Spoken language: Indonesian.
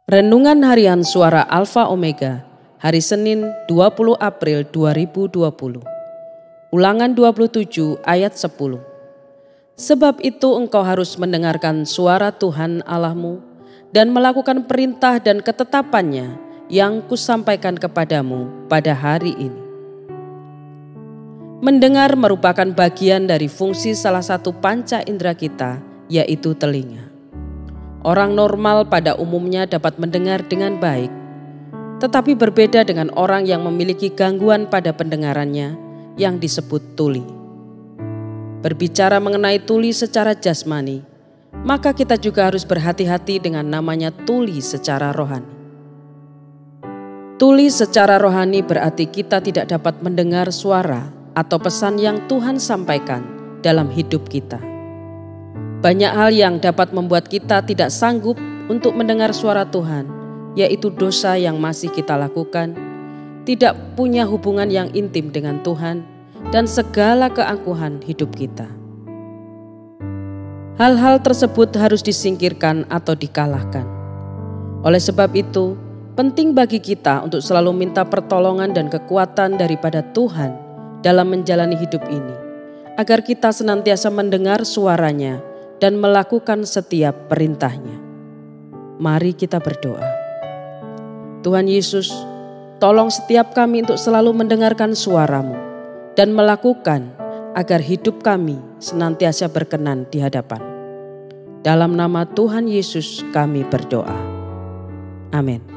Renungan Harian Suara Alfa Omega, hari Senin 20 April 2020. Ulangan 27 ayat 10. Sebab itu engkau harus mendengarkan suara Tuhan Allahmu dan melakukan perintah dan ketetapannya yang kusampaikan kepadamu pada hari ini. Mendengar merupakan bagian dari fungsi salah satu panca indera kita, yaitu telinga. Orang normal pada umumnya dapat mendengar dengan baik, tetapi berbeda dengan orang yang memiliki gangguan pada pendengarannya yang disebut tuli. Berbicara mengenai tuli secara jasmani, maka kita juga harus berhati-hati dengan namanya tuli secara rohani. Tuli secara rohani berarti kita tidak dapat mendengar suara atau pesan yang Tuhan sampaikan dalam hidup kita. Banyak hal yang dapat membuat kita tidak sanggup untuk mendengar suara Tuhan, yaitu dosa yang masih kita lakukan, tidak punya hubungan yang intim dengan Tuhan, dan segala keangkuhan hidup kita. Hal-hal tersebut harus disingkirkan atau dikalahkan. Oleh sebab itu, penting bagi kita untuk selalu minta pertolongan dan kekuatan daripada Tuhan dalam menjalani hidup ini, agar kita senantiasa mendengar suaranya dan melakukan setiap perintahnya. Mari kita berdoa. Tuhan Yesus, tolong setiap kami untuk selalu mendengarkan suara-Mu dan melakukan agar hidup kami senantiasa berkenan di hadapan. Dalam nama Tuhan Yesus kami berdoa. Amin.